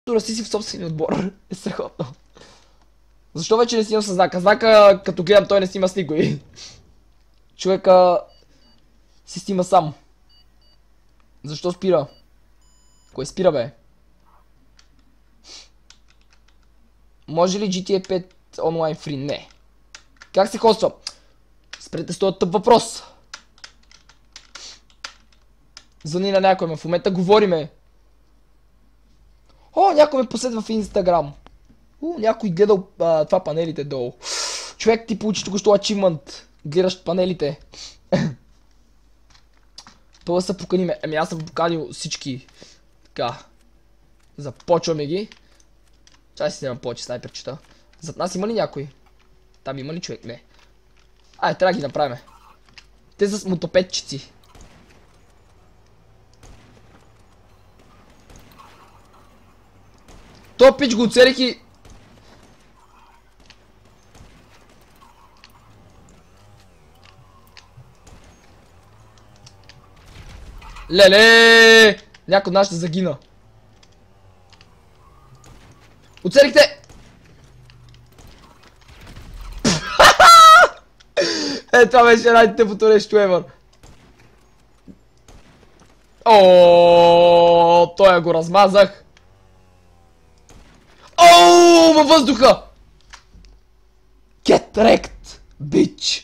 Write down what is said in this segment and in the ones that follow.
расти си в собствения отбор. Е страхотно. Защо вече не снимам с Знака? Знака, като гледам, той не снима с никой. Човека си снима сам. Защо спира? Кой спира, бе? Може ли GTA 5 онлайн фри? Не. Как се хоства? Спрете с този тъп въпрос. Звъни на някой, в момента говориме. О, някой ме последва в Инстаграм. Някой гледал това панелите долу. Човек, ти получи току-що achievement. Гледаш панелите. Това са покани ме. Ами аз съм поканил всички. Така. Започваме ги. Чай си снимам повече снайперчета. Зад нас има ли някой? Там има ли човек? Не. Ай, трябва да ги направим. Те са с мотопедчици. То пич го оцелих и... Леле! Някой от нас ще загина. Оцелихте! Това беше най-тъпото нещо ever. Ооо, той я го размазах. Ооо, във въздуха! Get wrecked, bitch!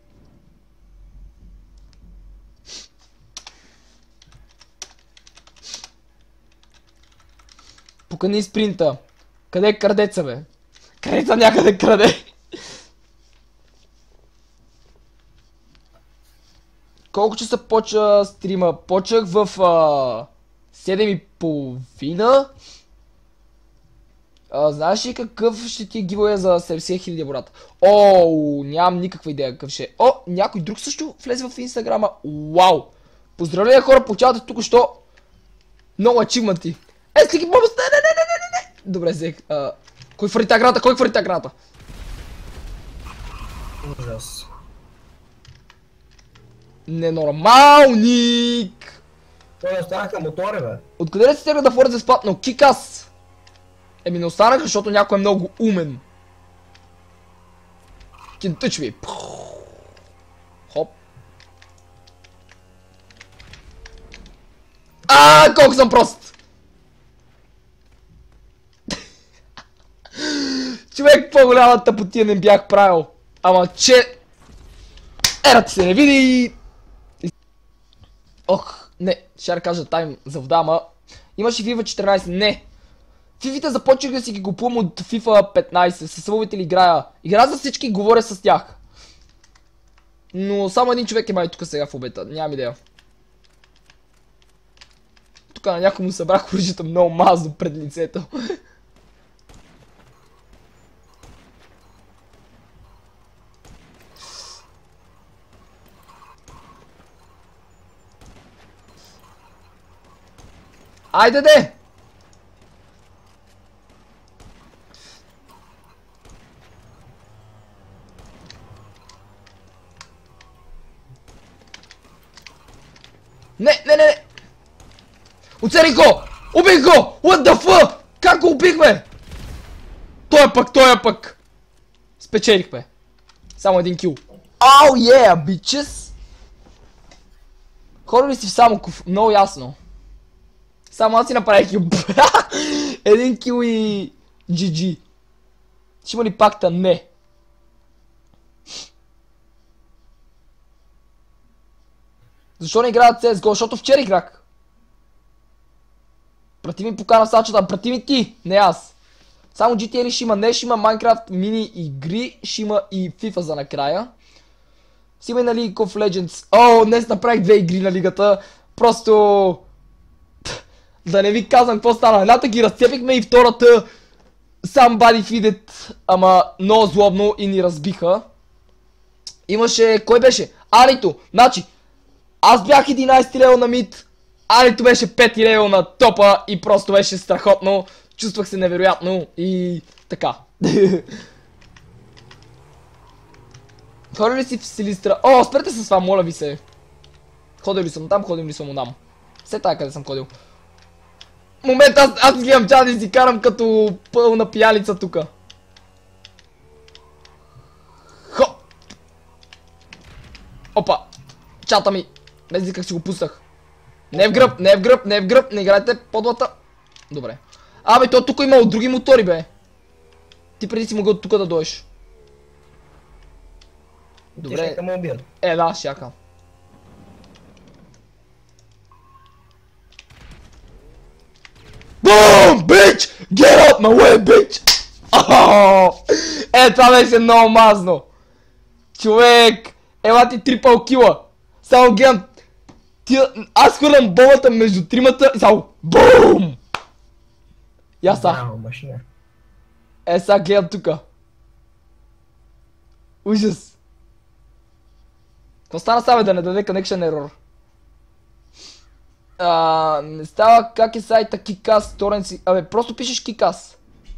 Покани спринта. Къде е крадеца, бе? Крадеца някъде краде. Колко часа почва стрима? Почнах в 7:30. Знаеш ли какъв ще ти е giveaway за 70 000 брата? Ооо, нямам никаква идея какъв ще е. О, някой друг също влезе в Инстаграма. Вау! Поздравления, хора, получавате тук що много ачивменти. Слики бомбата! Не! Добре, взех. Кой хвърли тази граната? Кой хвърли тази граната? Ужас. Ненормалник! Той не останаха мотори, бе. Откъде ли се стигна да форът за спатнал? Кикас! Еми не останаха, защото някой е много умен. Кинтъч ви. Хоп. Колко съм прост! Човек, по-голяма тъпотия не бях правил. Ама че... Ера ти се не види. Ох, не, ще кажа тайм за вода, ама... Имаше FIFA 14, не. Фифите започнах да си ги купувам от FIFA 15, със събовите ли играя. Игра за всички и говоря с тях. Но само един човек е май тук сега в обета, нямам идея. Тук на някой му събрах оръжията много мазно пред лицето. Айде де! Не! Оцелих го! Убих го! What the fuck? Как го убихме? Той е пък! Спечелихме. Само един кил. Oh yeah, bitches! Хора ли си в Самоков? Много ясно. Само аз си направих кил. Един кил и... GG. Ще има ли пакта? Не. Защо не играят CSGO? Защото вчера играх. Прати ми покана сачата, прати ми ти, не аз. Само GTA ли ще има? Не, ще има Minecraft мини игри, ще има и FIFA за накрая. Си има и на League of Legends. О, днес направих 2 игри на лигата. Просто... Да не ви казвам какво стана. Едната ги разцепихме и втората... Somebody feed it. Ама много злобно и ни разбиха. Имаше... Кой беше? Арито. Значи... Аз бях 11 левел на мид, Арито беше 5 левел на топа и просто беше страхотно. Чувствах се невероятно и така. Ходил ли си в Силистра? О, спрете с това, моля ви се. Ходил ли съм там, ходил ли съм онам. Все тая къде съм ходил. Момент, аз гледам чат и си карам като пълна пиялица тука. Хоп! Опа! Чата ми! Не как си го пуснах. Не е в гръб, не е в гръб, не е в гръб, не играйте подлата. Добре. Абе, то тук има други мотори, бе. Ти преди си могъл тук да дойдеш. Добре. Ти ще ме убият. Да, шака. BOOM! BITCH! GET OUT MY WAY, BITCH! Това беше много мазно. Човек! Ела ти трипъл кила. Само гледам. Аз хвърлям бомбата между тримата и само BOOM! Яса. Браво, машина. Сега гледам тука. Ужас. Какво стана сега, бе, да не даде connection error? Не става как е сайта Kick-Ass, торен си... Абе, просто пишеш Kick-Ass.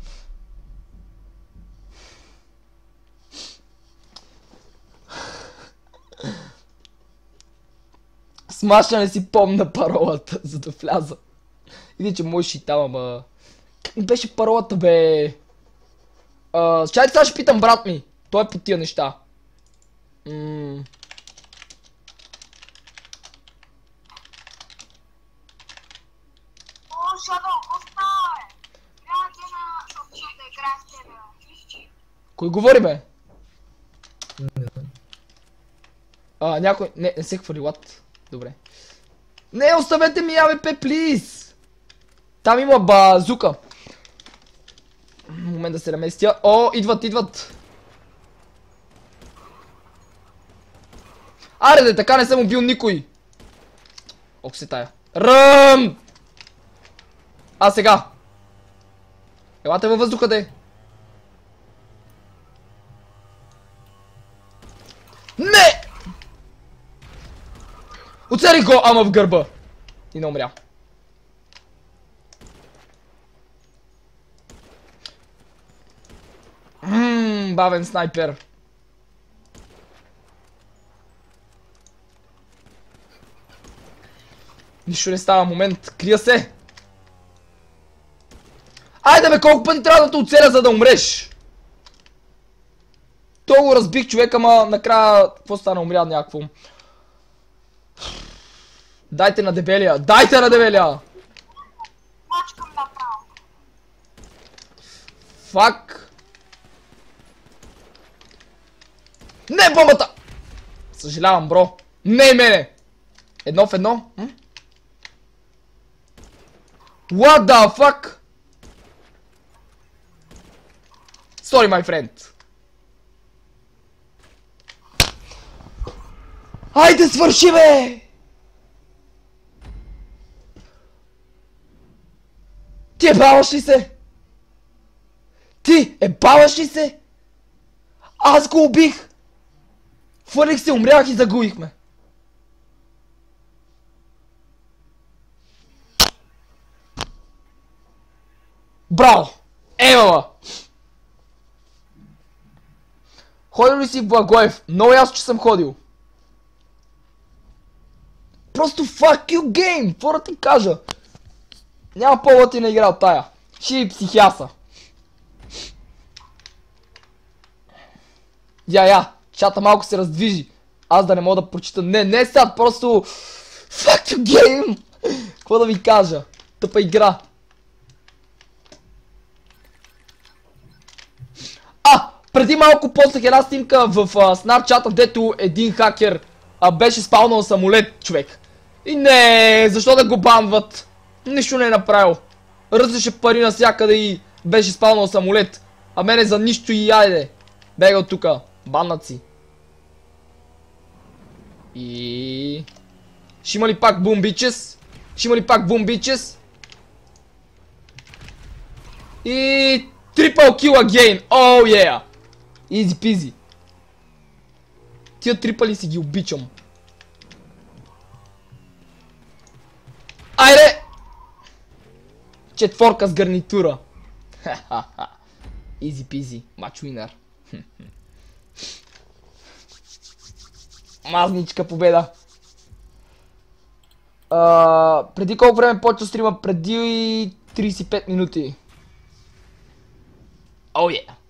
Смашна не си помна паролата, за да вляза. Иди, че можеш и там, ама... Как ми беше паролата, бе? Чай сега ще питам брат ми. Той е по тия неща. Кой говори, бе? Някой... Не се хвърли, лад. Добре. Не, оставете ми АВП, плиз! Там има базука. Момент да се наместя. О, идват. Аре, така не съм убил никой. Ох се тая. Ръм! Сега. Елате във въздуха, де. Не! Оцелих го, ама в гърба. И не умря. Бавен снайпер. Нищо не става, момент. Крия се. Айде бе, колко пъти трябва да те оцеля, за да умреш? То го разбих, човек, ама накрая... Какво стана, умря някакво? Дайте на дебелия! Дайте на дебелия! Мачкам направо. Фак! Не бомбата! Съжалявам, бро. Не и мене! Едно в едно? What the fuck? Sorry, my friend. Айде, свърши, бе! Ти ебаваш ли се? Ти ебаваш ли се? Аз го убих! Фърлих се, умрях и загубихме. Браво! Евала! Ходил ли си в Благоев? Много ясно, че съм ходил. Просто fuck you game! Какво да ти кажа? Няма по-латина игра от тая. Ши психиаса. Чата малко се раздвижи. Аз да не мога да прочита. Не сега, просто... Fuck you game! Какво да ви кажа? Тъпа игра. Преди малко постах една снимка в Snapchat, дето един хакер беше спалнал самолет, човек. И не, защо да го банват? Нищо не е направил. Ръсеше пари навсякъде и беше спалнал самолет. А мене за нищо и айде. Бега от тука. Баннат си. И... Ще има ли пак бумбичес? Ще има ли пак бумбичес? И... Трипъл кил агейн. Оу, yeah. Изи пизи. Тия трипали си ги обичам. Айде! Четворка с гарнитура. Изи пизи. Матч уинър. Мазничка победа. Преди колко време почва стрима? Преди 35 минути. Oh yeah.